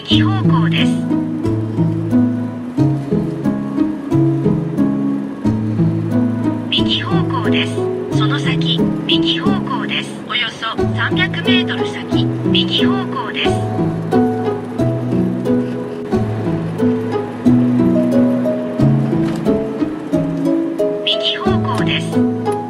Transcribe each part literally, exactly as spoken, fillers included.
右方向です。右方向です。その先、右方向です。およそさんびゃくメートル先、右方向です。右方向です。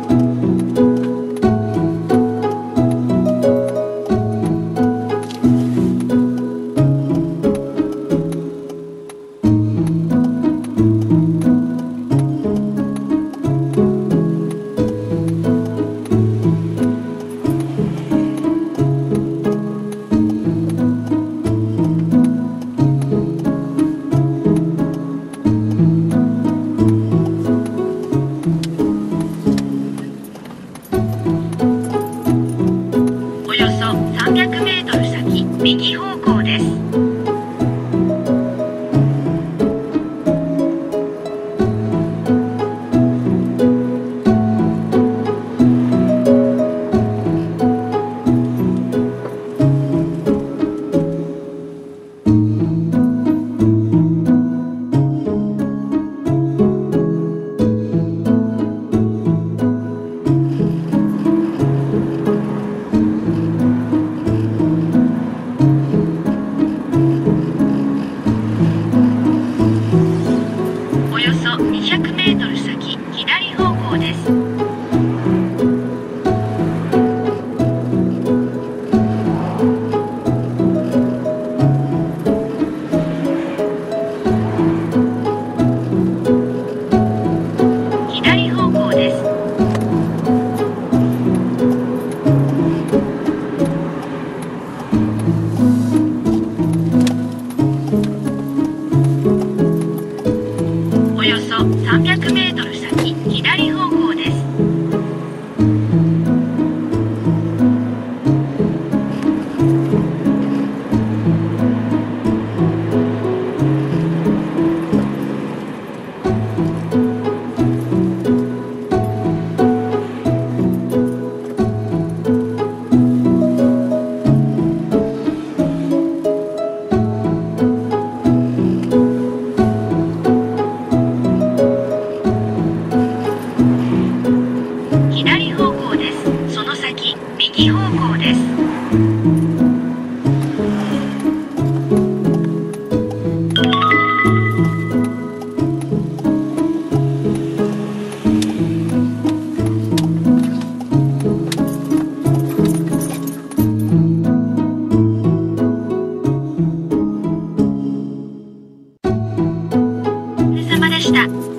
およそさんびゃくメートル先、右方向です。およそにひゃくメートル先、左方向です。左方向です。およそさんびゃくメートル先、左方向です。左方向です。その先、右方向です。お疲れ様でした。